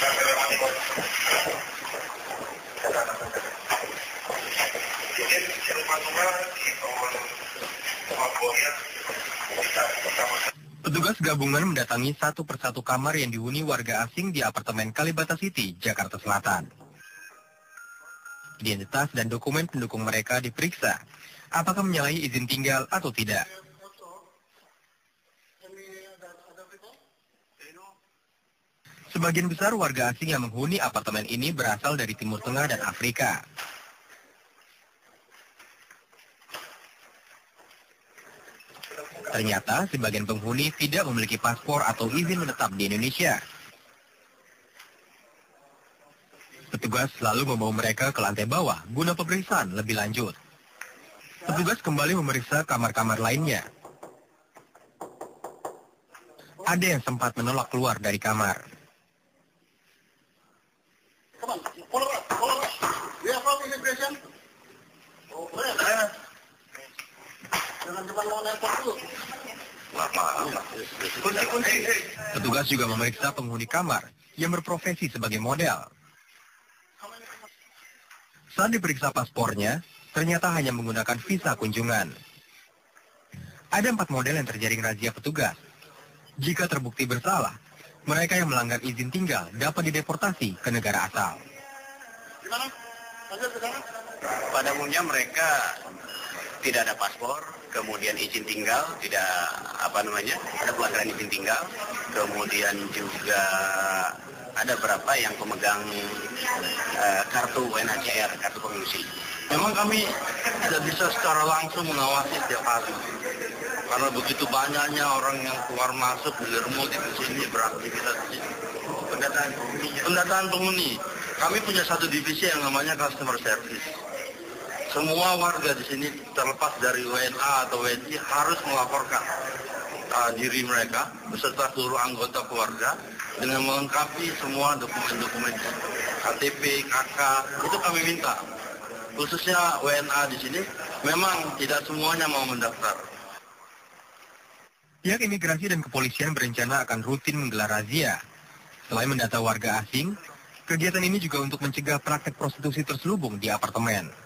Petugas gabungan mendatangi satu persatu kamar yang dihuni warga asing di apartemen Kalibata City, Jakarta Selatan. Identitas dan dokumen pendukung mereka diperiksa, apakah menyalahi izin tinggal atau tidak. Sebagian besar warga asing yang menghuni apartemen ini berasal dari Timur Tengah dan Afrika. Ternyata sebagian penghuni tidak memiliki paspor atau izin menetap di Indonesia. Petugas selalu membawa mereka ke lantai bawah guna pemeriksaan lebih lanjut. Petugas kembali memeriksa kamar-kamar lainnya. Ada yang sempat menolak keluar dari kamar. Petugas juga memeriksa penghuni kamar yang berprofesi sebagai model. Saat diperiksa paspornya, ternyata hanya menggunakan visa kunjungan. Ada 4 model yang terjaring razia petugas. Jika terbukti bersalah, mereka yang melanggar izin tinggal dapat dideportasi ke negara asal. Pada umumnya mereka tidak ada paspor, kemudian izin tinggal, tidak ada pelanggaran izin tinggal, kemudian juga ada berapa yang pemegang kartu UNHCR, kartu pengungsi. Memang kami tidak bisa secara langsung mengawasi setiap hari, karena begitu banyaknya orang yang keluar masuk bermudik di sini, beraktivitas di sini. Pendataan penghuni. Kami punya satu divisi yang namanya customer service. Semua warga di sini terlepas dari WNA atau WNI harus melaporkan diri mereka beserta seluruh anggota keluarga dengan melengkapi semua dokumen-dokumen KTP, KK, itu kami minta. Khususnya WNA di sini memang tidak semuanya mau mendaftar. Pihak imigrasi dan kepolisian berencana akan rutin menggelar razia. Selain mendata warga asing, kegiatan ini juga untuk mencegah praktek prostitusi terselubung di apartemen.